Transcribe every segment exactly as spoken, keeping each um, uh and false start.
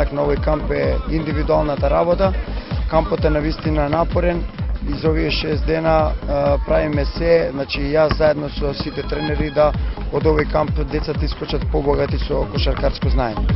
знак на овој камп е индивидуалната работа. Кампот е навистина напорен. Из овие шест дена правиме се, значи јас заедно со сите тренери да од овој камп децата искочат побогати со кошаркарско знаење.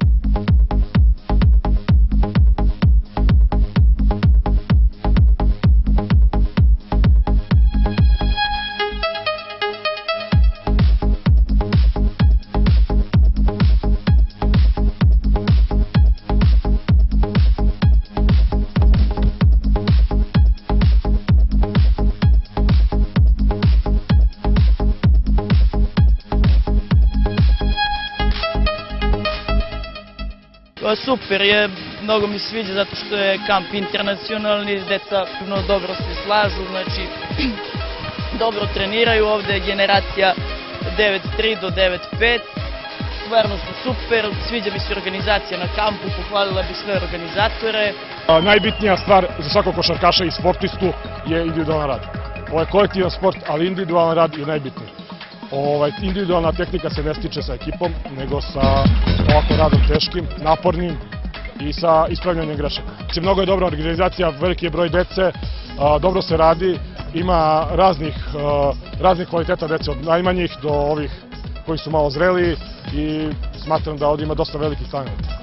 Супер е, много ми свиѓа затоа што е камп интернационални, деца много добро се слажу, значи добро тренирају, овде е генерација девет три до девет пет. Стварно су супер, свиѓа ми се организација на кампу, похвалила би све организаторе. Најбитнија ствар за сваког кошаркаша и спортисту е индивидуален рад. Ова е колективен спорт, али индивидуален рад е најбитниј. Ovaj, individualna tehnika se ne stiče sa ekipom, nego sa ovako radom teškim, napornim i sa ispravljanjem grešaka. Znači, mnogo je dobra organizacija, veliki je broj dece, a, dobro se radi, ima raznih, a, raznih kvaliteta dece, od najmanjih do ovih koji su malo zreli i smatram da ovdje ima dosta velikih talenata.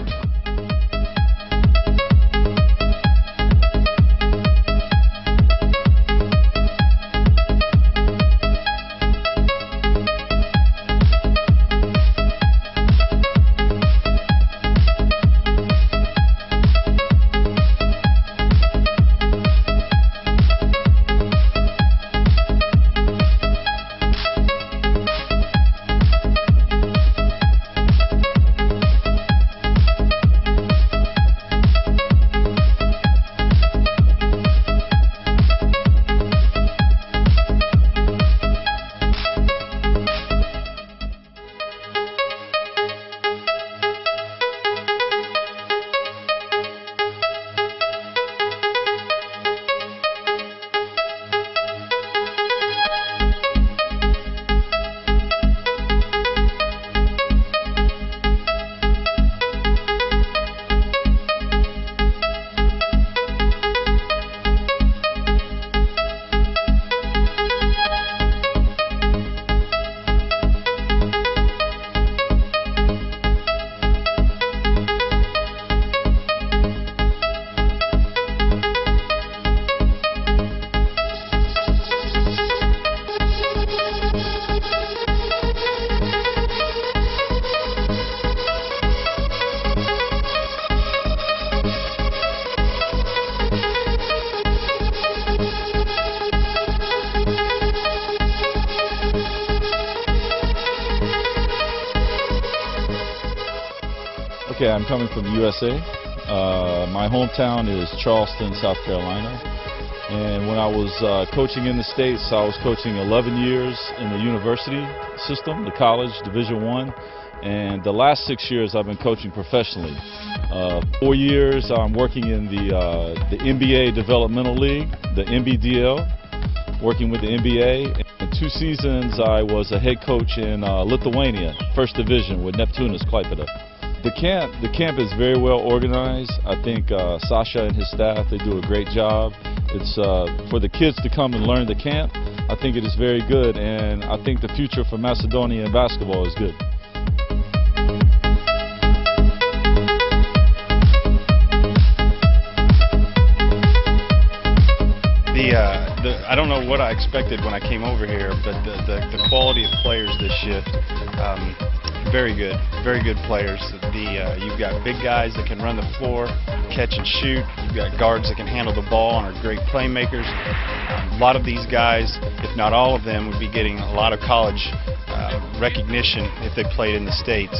Okay, I'm coming from the U S A. Uh, my hometown is Charleston, South Carolina. And when I was uh, coaching in the States, I was coaching eleven years in the university system, the college, Division One. And the last six years I've been coaching professionally. Uh, four years I'm working in the, uh, the N B A Developmental League, the N B D L, working with the N B A. And two seasons I was a head coach in uh, Lithuania, First Division with Neptūnas Klaipėda. The camp, the camp is very well organized. I think uh, Sasha and his staff, they do a great job. It's uh, for the kids to come and learn the camp. I think it is very good, and I think the future for Macedonian basketball is good. The, uh, the, I don't know what I expected when I came over here, but the, the, the quality of players this shift, um, very good, very good players. The, uh, you've got big guys that can run the floor, catch and shoot. You've got guards that can handle the ball and are great playmakers. Um, a lot of these guys, if not all of them, would be getting a lot of college uh, recognition if they played in the States.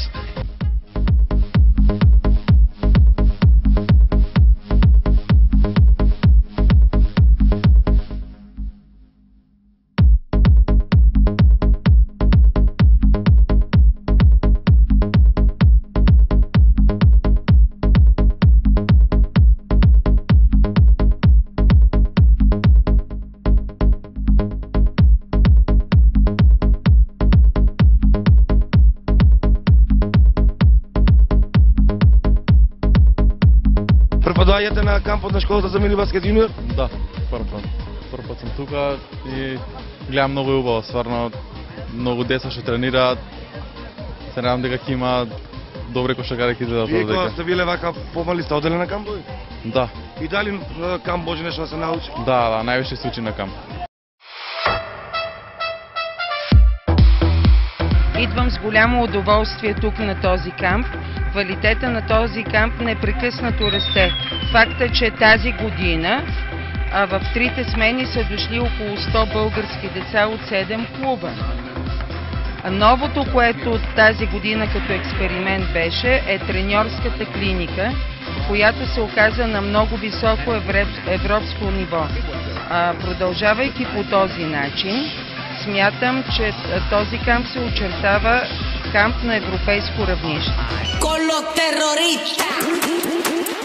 на кампот на школата за мини баскет јуниор? Да, прв пат. Прв пат сум тука и гледам многу убаво, стварно многу деца што тренираат. Се надам дека ќе има добри кошаркари ќе изгледат Вие овде. кога сте биле вака помали сте одели на кампови? Да, И дали на камп може нешто да се научи? да, да, највише се учи на камп. Идвам с голямо удоволствие тук на този камп. Квалитета на този камп непрекъснато расте. Факта, че тази година а в трите смени са дошли около сто български деца от седем клуба. А новото, което от тази година като експеримент беше, е треньорската клиника, която се оказа на много високо европско ниво. А, продължавайки по този начин, смятам, че този камп се очертава камп на европейско равнище. Con los terroristas.